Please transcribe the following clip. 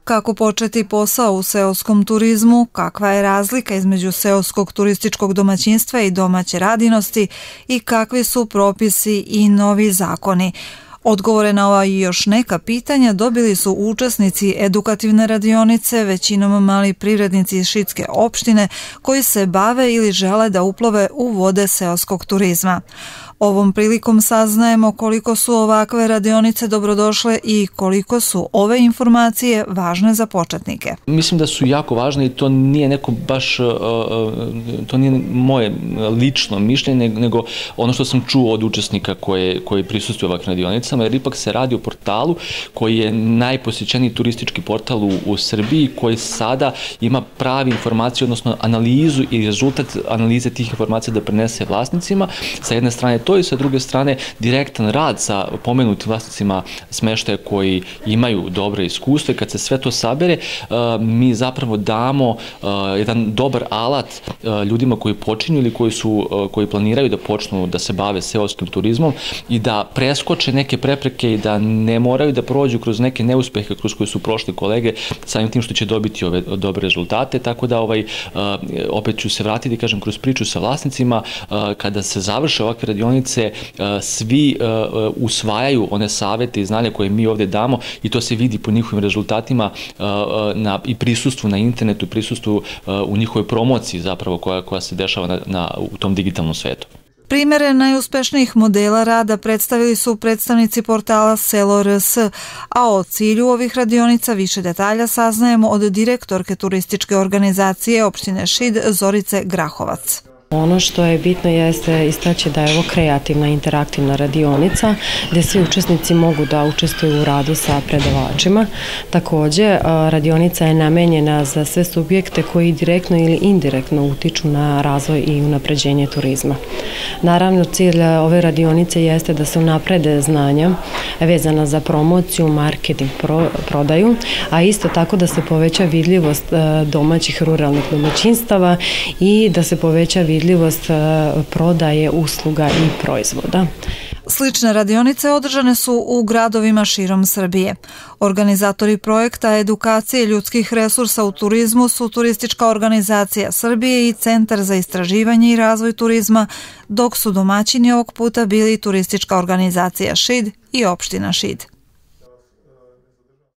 Kako početi posao u seoskom turizmu, kakva je razlika između seoskog turističkog domaćinstva i domaće radinosti i kakvi su propisi i novi zakoni. Odgovore na ova i još neka pitanja dobili su učesnici edukativne radionice, većinom mali privrednici iz Šidske opštine koji se bave ili žele da uplove u vode seoskog turizma. Ovom prilikom saznajemo koliko su ovakve radionice dobrodošle i koliko su ove informacije važne za početnike. Mislim da su jako važne i to nije neko baš, to nije moje lično mišljenje, nego ono što sam čuo od učesnika koji prisustvuju ovakvim radionicama, jer ipak se radi o portalu koji je najposjećeniji turistički portal u Srbiji, koji sada ima pravi informacije, odnosno analizu i rezultat analize tih informacija da prenese vlasnicima. Sa jedne strane to i sa druge strane direktan rad sa pomenutim vlasnicima smeštaja koji imaju dobre iskustva i kad se sve to sabere, mi zapravo damo jedan dobar alat ljudima koji počinju ili koji planiraju da počnu da se bave seoskim turizmom i da preskoče neke prepreke i da ne moraju da prođu kroz neke neuspehe kroz koje su prošli kolege samim tim što će dobiti ove dobre rezultate, tako da opet ću se vratiti, kažem, kroz priču sa vlasnicima, kada se završe ovakve radionice, svi usvajaju one savete i znanja koje mi ovdje damo i to se vidi po njihovim rezultatima i prisustvu na internetu, i prisustvu u njihovoj promociji zapravo koja se dešava u tom digitalnom svetu. Primere najuspešnijih modela rada predstavili su predstavnici portala Selo.rs, a o cilju ovih radionica više detalja saznajemo od direktorke turističke organizacije opštine Šid Zorice Grahovac. Ono što je bitno jeste istaći da je ovo kreativna interaktivna radionica gdje svi učesnici mogu da učestvuju u radu sa predavačima. Također, radionica je namenjena za sve subjekte koji direktno ili indirektno utiču na razvoj i unapređenje turizma. Naravno, cilj ove radionice jeste da se unaprede znanja vezana za promociju, marketing, prodaju, a isto tako da se poveća vidljivost domaćih ruralnih domaćinstava i da se poveća vidljivost prodaje usluga i proizvoda. Slične radionice održane su u gradovima širom Srbije. Organizatori projekta edukacije ljudskih resursa u turizmu su Turistička organizacija Srbije i Centar za istraživanje i razvoj turizma, dok su domaćini ovog puta bili Turistička organizacija Šid i opština Šid.